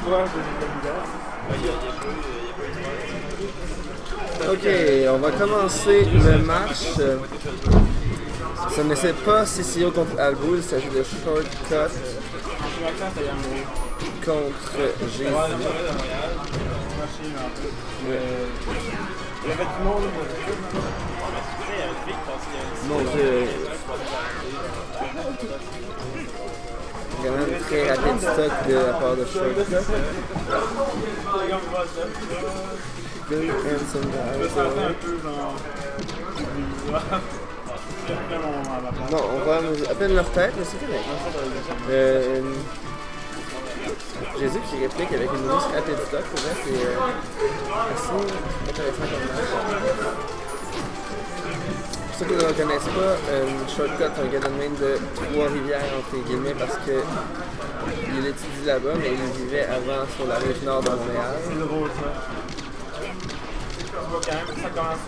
Ok, on va commencer le match. Ce n'est pas CCO contre Albo, il s'agit de Shortcut contre Jésus. Mon Dieu. Vraiment très rapide stock de la part de Shortcut. Very handsome guy. Non, on voit à peine leur tête, mais c'est correct. Jésus qui réplique avec une musique rapide stock, pour vrai, c'est assez intéressant comme match. Pour ceux qui ne le connaissent pas, Shortcut, un gars de même de Trois-Rivières, entre guillemets, parce que il étudie là-bas, mais il vivait avant sur la rive nord de Montréal. C'est drôle ça. Ça commence où?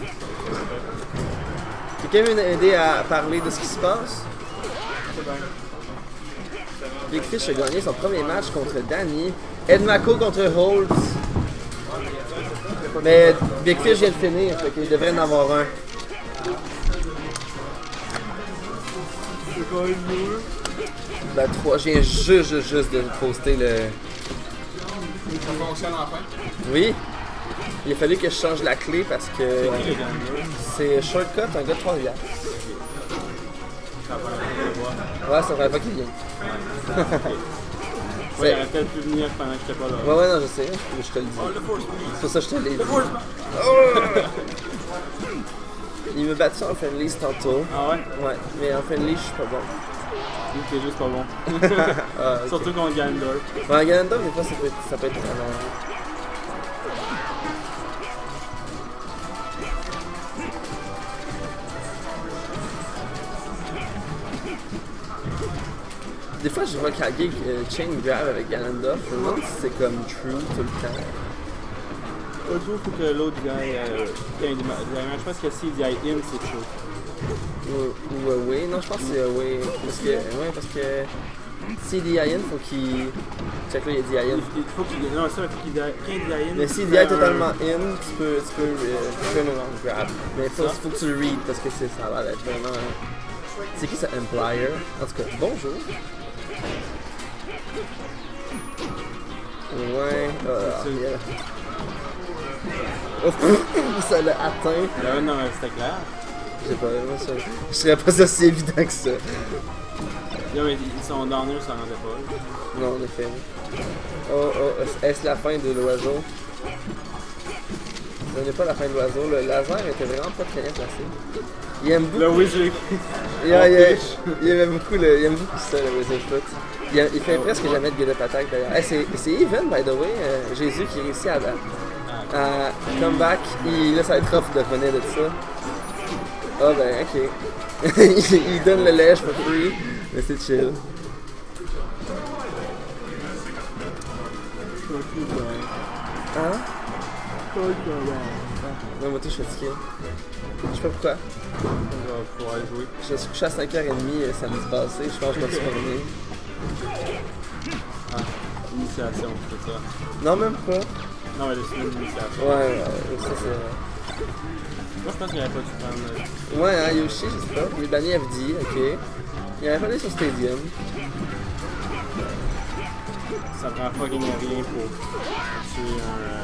Quelqu'un veut m'aider à parler de ce qui se passe? C'est bien. Big Fish a gagné son premier match contre Danny. Ed Mako contre Holtz. Mais Big Fish vient de finir, fait qu'il devrait en avoir un. C'est quoi une mieux? Ben 3, je viens juste de poster le... Ça fonctionne enfin? Oui. Il a fallu que je change la clé parce que... C'est Shortcut, un gars de Trois-Rivières. Ouais, ça ferait pas qu'il vienne. Ouais, il aurait peut-être pu venir pendant que j'étais pas là. Ouais, non, je sais. Je te le dis. C'est pour ça que je te l'ai dit. Il me battu en friendlies tantôt. Ah ouais? Ouais, mais en friendly, je suis pas bon. Lui, t'es juste pas bon. Ah, okay. Surtout contre Ganondorf. Ouais, Ganondorf, des fois, ça peut être vraiment... Des fois, je vois Kage chain grab avec Ganondorf. Je me demande si c'est comme true tout le temps. L'autre jour, il faut que l'autre gars je pense que s'il dit in, c'est true. Ou away. Non, je pense que c'est away. Parce que s'il dit in, faut qu'il... Check là, il a dit in. Il faut qu'il... Non, ça, il faut qu'il dit... Quand il dit in... Mais s'il dit totalement in, tu peux turn around grab. Mais il faut que tu le read parce que ça va être vraiment... C'est qui ça, Emplier? En tout cas, bonjour. Ouais, yeah. Ça l'a atteint. Non, mais c'était clair. Je sais pas, moi, je serais pas aussi évident que ça. Non, mais son downers, ça rendait pas. Non, en effet. Oh, est-ce la fin de l'oiseau? Ce n'est pas la fin de l'oiseau, le laser était vraiment pas très bien placé. Il aime beaucoup... Le Wizard. Il aime beaucoup ça, le Wizard Foot. Il fait presque jamais de get-up attack d'ailleurs. Hey, c'est even, by the way, Jésus qui réussit à comeback. Là, ça va être rough de revenir de ça. Ah ben, ok. il donne le lèche for free, mais c'est chill. Hein? Non, moi, tout, je suis fatigué. Je sais pas pourquoi. On va pouvoir jouer. Je suis couché à 5h30 samedi passé, je pense que je me suis promené. Ah, initiation, c'est ça. Non, même pas. Non, mais c'est une initiation. Ouais, ça c'est... Moi, je pense qu'il n'aurait pas dû prendre... Ouais, hein, Yoshi, je sais pas. Il est banni FD, ok. Il avait pas allé sur Stadium. Ça prend fucking rien pour tuer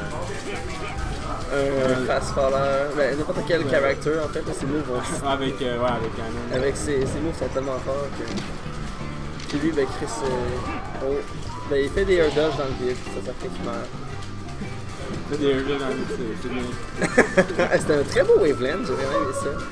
Un fast-faller, ben n'importe quel character en fait, ses moves vont... avec Ganon. Avec ses moves sont tellement forts que... Puis lui, ben Chris... Ben il fait des air dodge dans le vide, ça fait qu'il meurt. Il fait des air dodge dans le vide, c'est bien. C'était un très beau waveland, j'ai vraiment aimé ça.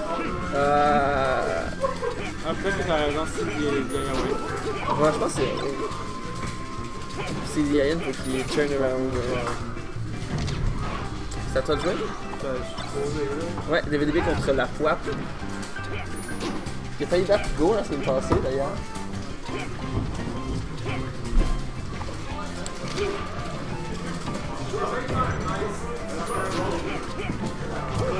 Peut-être que t'as raison, c'est bien away. Ouais, je pense que c'est... C'est Diane, faut qu'il turn around. C'est à toi de jouer? Ouais, DVDB contre la FWAP. J'ai failli battre Go la semaine passée d'ailleurs.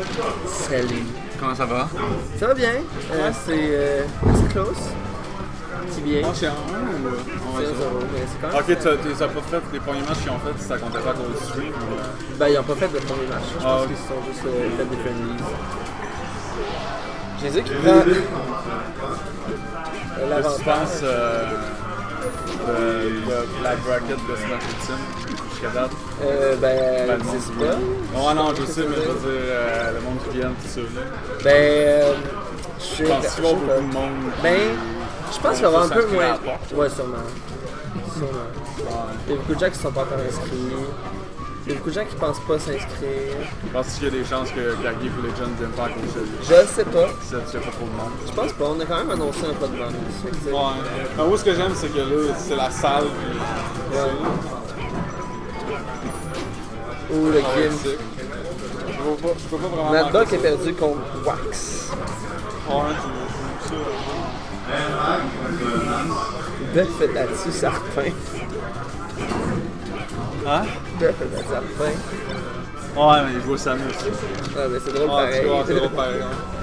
Salut. Comment ça va? Ça va bien. C'est close. TBH. Non, c'est un 1 ou. C'est 1-0, mais c'est quand même. Ok, tu n'as pas fait les premiers matchs qu'ils ont fait, ça comptait pas pour le stream ou. Ben, ils ont pas fait le premier match. Je pense ok. qu'ils se sont juste fait des friendlies. Jésus qui prend Qu'est-ce que tu l'avantage. penses de la bracket de Smash Ultimate jusqu'à date? Ben, Le elle monde existe qui pas. vient. Ouais, non, je sais, mais je veux dire, le monde qui vient, tout ça. Ben, je sais Je pense qu'il va y avoir beaucoup de monde. Ben, je pense qu'il va y avoir un peu s'inscrire moins. à la porte. Ouais, sûrement. Sûrement. Il y a beaucoup de gens qui sont pas encore inscrits. Il y a beaucoup de gens qui pensent pas s'inscrire. Penses-tu qu'il y a des chances que Cargill pour les jeunes ne viennent pas à cause de Je sais pas. ça? Tu sais pas trop de monde. Je pense pas. On a quand même annoncé un pas de vente. Ouais. Mais moi, ce que j'aime, c'est que là, c'est la salle. Puis... Ouais. Ou le game. Je peux pas vraiment. Nadbok est perdu contre Wax. Ouais, tu ça. Beth fait là-dessus, Sarpin. Hein? Beth fait là-dessus, Sarpin. Ouais, mais il joue au Samus aussi. Ah, mais c'est drôle Ouais, pareil. c'est drôle pareil.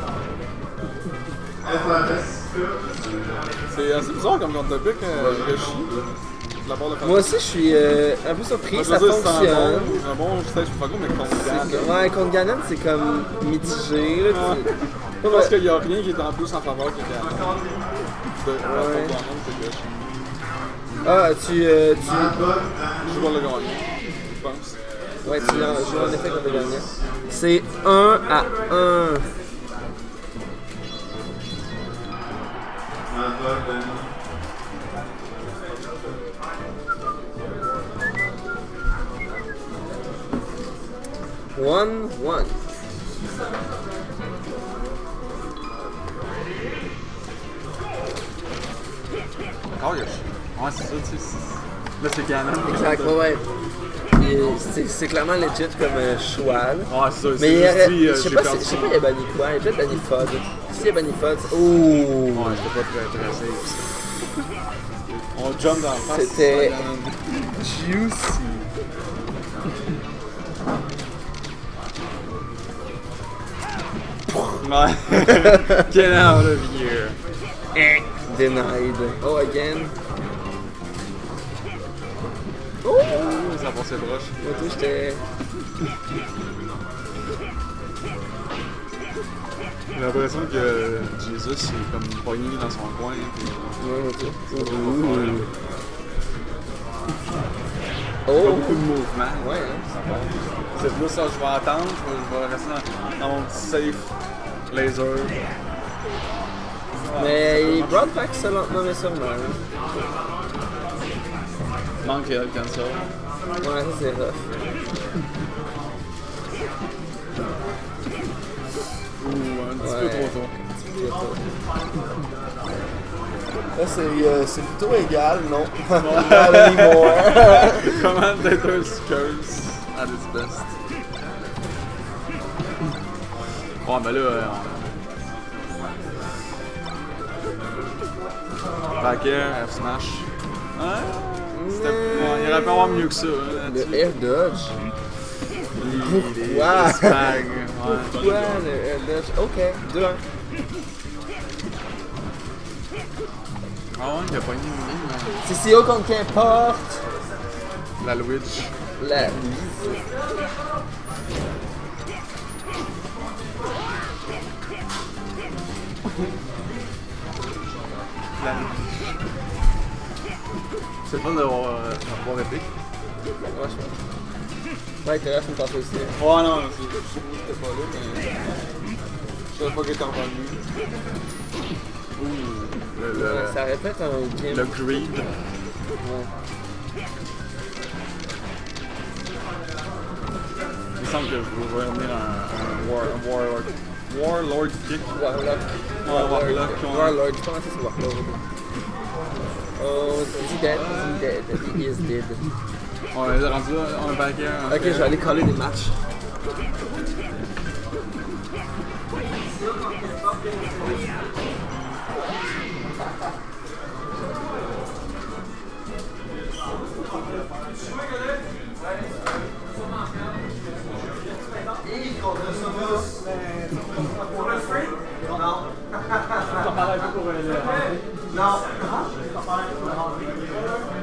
C'est assez bizarre comme contre pick, Réchi. De la part de Moi aussi, je suis un peu surpris. Ça fonctionne. C'est un bon stage pour Fago, mais contre Ganon. Ouais, contre Ganon, c'est comme mitigé. Là, Je pense qu'il n'y a rien qui est en plus en faveur que Ganon. Ouais. C'est Réchi. Ah, tu Je vais le gagner, je pense. ouais, tu joues en effet contre le gagnant. C'est 1-1. One. Encore Yoshi. Ouais, c'est ça, tu sais. Là, c'est Ganon. Exact, ouais. C'est clairement legit comme choix. Là. Ouais, c'est ça. Mais il y aurait, dit, je sais pas, il a banni quoi. Il a peut-être banni FUD. S'il a banni FUD, ouh. Ouais, j'étais pas très safe. On jump dans le face. C'était juicy. Ouais. Get out of here. Denied. Oh, again. Oh! Ça passait proche. Moi, tout, j'étais. J'ai l'impression que Jesus est comme pogné dans son coin. Puis... Ouais, moi, tout. C'est pas Oh! beaucoup de mouvement. Ouais, hein? C'est plus ça, je vais attendre, je vais rester dans mon petit safe laser. Mais il brought back ça lentement, mais sûrement. Hein. Manque le cancel. Ouais, ça c'est rough. Ou un petit peu trop tôt. Là, c'est plutôt égal, non? Not anymore. Commentator's curse at its best. Ouais, mais là, Backer, F-Smash. Ouais, il aurait pu avoir mieux que ça. Hein, Le air dodge. Pourquoi? Les spag, ouais. Pourquoi le air dodge? Ok, 2-1. Ah ouais, il a pas une idée, mais... C'est si haut contre qu'importe. La Luigi. La C'est le fun d'avoir épique. Ouais, je pense. Ouais, t'es là, je me pense aussi. Ouais, non, j'étais pas là, mais. Je savais pas qu'il était revenu. Ouh, Ça répète un game. le greed. Ouais. Il semble que je vais revenir un Warlord kick. Warlock. Warlock. Warlord. Je pense que c'est Warlord. Oh, is he dead? He is dead. On est rendu un backer. Ok, je vais aller coller des matchs. On parle un peu pour Non.